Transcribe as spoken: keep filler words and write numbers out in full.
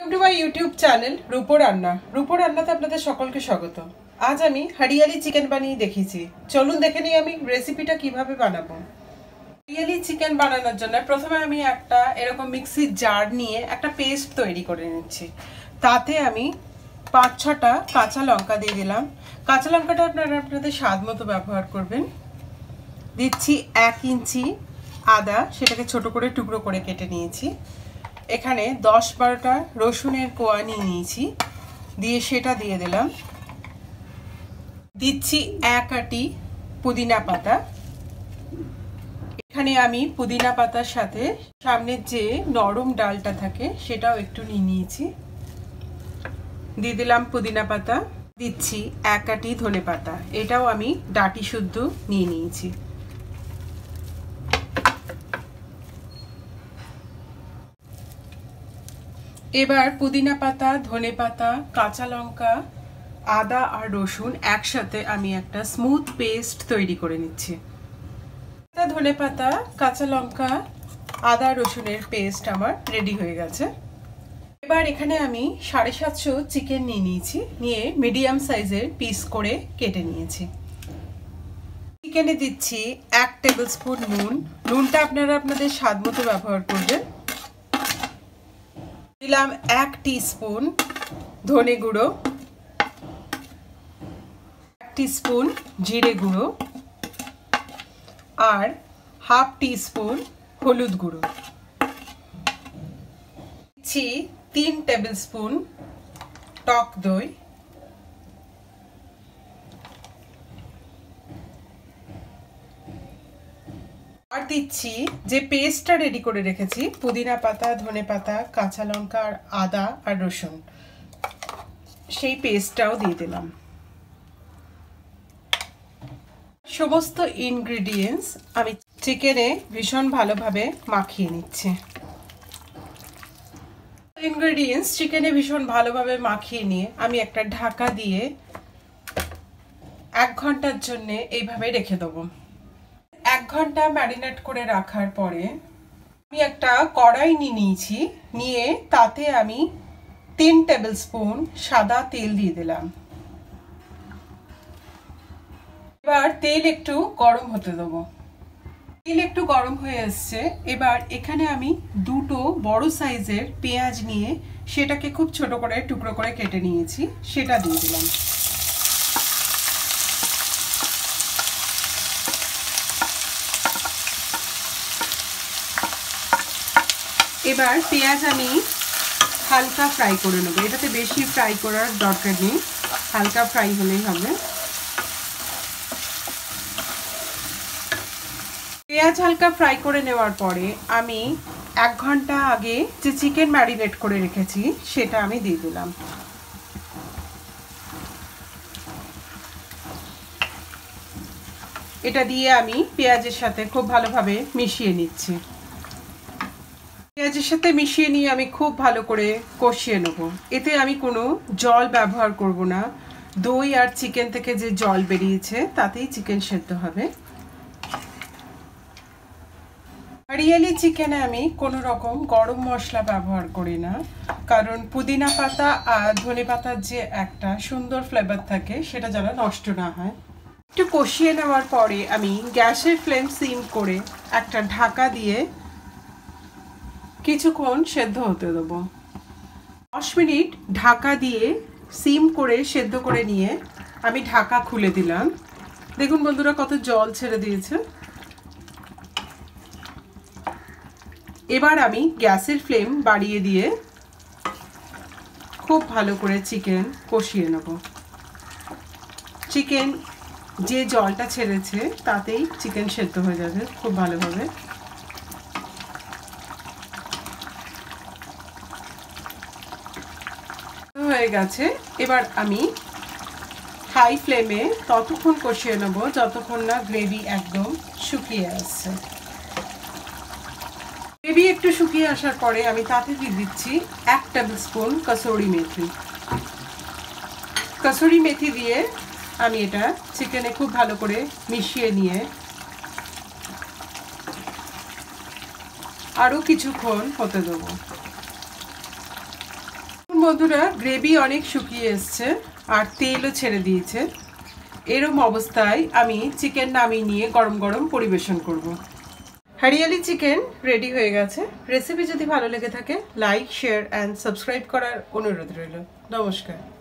Two my YouTube channel Rupo Ranna. Rupo রান্নাতে আপনাদের সকলকে স্বাগত। আজ আমি হরিয়ালি চিকেন বানিয়ে দেখিয়েছি। চলুন দেখে নিই আমি রেসিপিটা কিভাবে বানাবো। হরিয়ালি চিকেন বানানোর জন্য প্রথমে আমি একটা এরকম মিক্সির জার নিয়ে একটা পেস্ট তৈরি করে নিচ্ছি। তাতে আমি পাঁচ ছটা কাঁচা লঙ্কা দিয়ে দিলাম। কাঁচা লঙ্কাটা আপনারা আপনাদের স্বাদ মতো ব্যবহার করবেন। দিচ্ছি এক ইঞ্চি আদা, সেটাকে ছোট করে টুকরো করে কেটে নিয়েছি। এখানে দশ বারোটা রসুনের কোয়া নিয়ে নিয়েছি, দিয়ে সেটা দিয়ে দিলাম। দিচ্ছি এক আটি পুদিনা পাতা। এখানে আমি পুদিনা পাতার সাথে সামনের যে নরম ডালটা থাকে সেটাও একটু নিয়ে নিয়েছি, দিয়ে দিলাম পুদিনা পাতা। দিচ্ছি এক আটি ধনে পাতা, এটাও আমি ডাঁটি শুদ্ধ নিয়ে নিয়েছি। এবার পুদিনা পাতা, ধনে পাতা, কাঁচা লঙ্কা, আদা আর রসুন একসাথে আমি একটা স্মুথ পেস্ট তৈরি করে নিচ্ছি। ধনে পাতা, কাঁচা লঙ্কা, আদা রসুনের পেস্ট আমার রেডি হয়ে গেছে। এবার এখানে আমি সাড়ে সাতশো চিকেন নিয়ে নিয়েছি, নিয়ে মিডিয়াম সাইজের পিস করে কেটে নিয়েছি। চিকেনে দিচ্ছি এক টেবিল স্পুন নুন। নুনটা আপনারা আপনাদের স্বাদ মতো ব্যবহার করবেন। দিলাম এক টিস্পুন ধনে গুঁড়ো, এক টিস্পুন জিরে গুঁড়ো আর হাফ টিস্পুন হলুদ গুঁড়ো। দিচ্ছি তিন টেবিল স্পুন টক দই, আর দিচ্ছি যে পেস্টটা রেডি করে রেখেছি পুদিনা পাতা, ধনে পাতা, কাঁচা লঙ্কা আর আদা আর রসুন, সেই পেস্টটাও দিয়ে দিলাম। সমস্ত ইনগ্রিডিয়েন্টস আমি চিকেনে ভীষণ ভালোভাবে মাখিয়ে নিচ্ছি। ইনগ্রিডিয়েন্টস চিকেনে ভীষণ ভালোভাবে মাখিয়ে নিয়ে আমি একটা ঢাকা দিয়ে এক ঘন্টার জন্য এইভাবে রেখে দেবো। এক ঘন্টা ম্যারিনেট করে রাখার পরে আমি একটা কড়াই নিয়ে নিয়েছি, নিয়ে তাতে আমি তিন টেবিল স্পুন সাদা তেল দিয়ে দিলাম। এবার তেল একটু গরম হতে দেবো। তেল একটু গরম হয়ে এসছে। এবার এখানে আমি দুটো বড় সাইজের পেঁয়াজ নিয়ে সেটাকে খুব ছোট করে টুকরো করে কেটে নিয়েছি, সেটা দিয়ে দিলাম। এবার পেঁয়াজ আমি হালকা ফ্রাই করে নেবো। এটাতে বেশি ফ্রাই করার দরকার নেই, হালকা ফ্রাই হলেই হবে। পেঁয়াজ হালকা ফ্রাই করে নেওয়ার পরে আমি এক ঘন্টা আগে যে চিকেন ম্যারিনেট করে রেখেছি সেটা আমি দিয়ে দিলাম। এটা দিয়ে আমি পেঁয়াজের সাথে খুব ভালোভাবে মিশিয়ে নিচ্ছি। পেঁয়াজের সাথে মিশিয়ে নিয়ে আমি খুব ভালো করে কষিয়ে নেব। এতে আমি কোনো জল ব্যবহার করব না। দই আর চিকেন থেকে যে জল বেরিয়েছে তাতেই চিকেন সেদ্ধ হবে। হরিয়ালি চিকেনে আমি কোনো রকম গরম মশলা ব্যবহার করি না, কারণ পুদিনা পাতা আর ধনে পাতার যে একটা সুন্দর ফ্লেভার থাকে সেটা যেন নষ্ট না হয়। একটু কষিয়ে নেওয়ার পরে আমি গ্যাসের ফ্লেম সিম করে একটা ঢাকা দিয়ে কিছুক্ষণ সেদ্ধ হতে দেবো। দশ মিনিট ঢাকা দিয়ে সিম করে সেদ্ধ করে নিয়ে আমি ঢাকা খুলে দিলাম। দেখুন বন্ধুরা কত জল ছেড়ে দিয়েছে। এবার আমি গ্যাসের ফ্লেম বাড়িয়ে দিয়ে খুব ভালো করে চিকেন কষিয়ে নেব। চিকেন যে জলটা ছেড়েছে তাতেই চিকেন সেদ্ধ হয়ে যাবে খুব ভালোভাবে। হয়ে গেছে। এবার আমি হাই ফ্লেমে ততক্ষণ কষিয়ে নেব যতক্ষণ না গ্রেভি একদম শুকিয়ে আসছে। গ্রেভি একটু শুকিয়ে আসার পরে আমি তাতে দিয়ে দিচ্ছি এক টেবিল স্পুন কসুরি মেথি। কসুরি মেথি দিয়ে আমি এটা চিকেনে খুব ভালো করে মিশিয়ে নিয়ে আরও কিছুক্ষণ হতে দেবো। বন্ধুরা, গ্রেভি অনেক শুকিয়ে এসছে আর তেলও ছেড়ে দিয়েছে। এরম অবস্থায় আমি চিকেন নামিয়ে নিয়ে গরম গরম পরিবেশন করব। হরিয়ালি চিকেন রেডি হয়ে গেছে। রেসিপি যদি ভালো লেগে থাকে লাইক, শেয়ার অ্যান্ড সাবস্ক্রাইব করার অনুরোধ রইল। নমস্কার।